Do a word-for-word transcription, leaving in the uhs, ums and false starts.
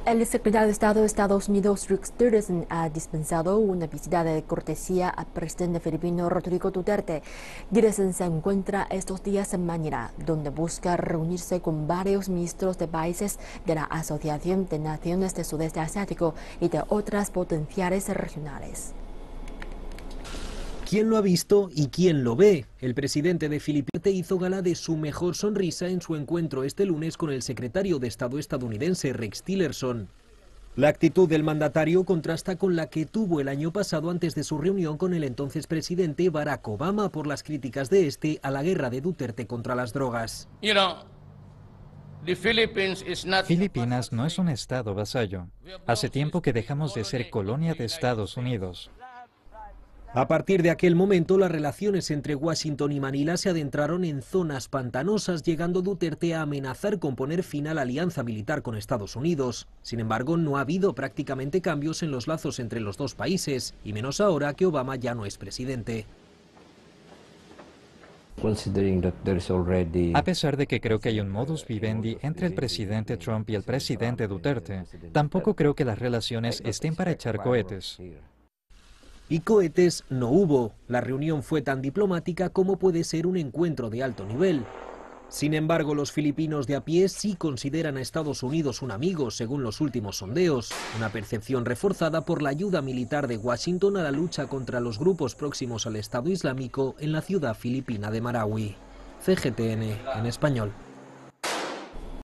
El secretario de Estado de Estados Unidos, Rex Tillerson, ha dispensado una visita de cortesía al presidente filipino Rodrigo Duterte. Tillerson se encuentra estos días en Manila, donde busca reunirse con varios ministros de países de la Asociación de Naciones del Sudeste Asiático y de otras potenciales regionales. ¿Quién lo ha visto y quién lo ve? El presidente de Filipinas hizo gala de su mejor sonrisa en su encuentro este lunes con el secretario de Estado estadounidense, Rex Tillerson. La actitud del mandatario contrasta con la que tuvo el año pasado antes de su reunión con el entonces presidente Barack Obama por las críticas de este a la guerra de Duterte contra las drogas. You know, the Philippines is not... Filipinas no es un estado vasallo. Hace tiempo que dejamos de ser colonia de Estados Unidos. A partir de aquel momento, las relaciones entre Washington y Manila se adentraron en zonas pantanosas, llegando Duterte a amenazar con poner fin a la alianza militar con Estados Unidos. Sin embargo, no ha habido prácticamente cambios en los lazos entre los dos países, y menos ahora que Obama ya no es presidente. A pesar de que creo que hay un modus vivendi entre el presidente Trump y el presidente Duterte, tampoco creo que las relaciones estén para echar cohetes. Y cohetes no hubo. La reunión fue tan diplomática como puede ser un encuentro de alto nivel. Sin embargo, los filipinos de a pie sí consideran a Estados Unidos un amigo, según los últimos sondeos. Una percepción reforzada por la ayuda militar de Washington a la lucha contra los grupos próximos al Estado Islámico en la ciudad filipina de Marawi. C G T N en español.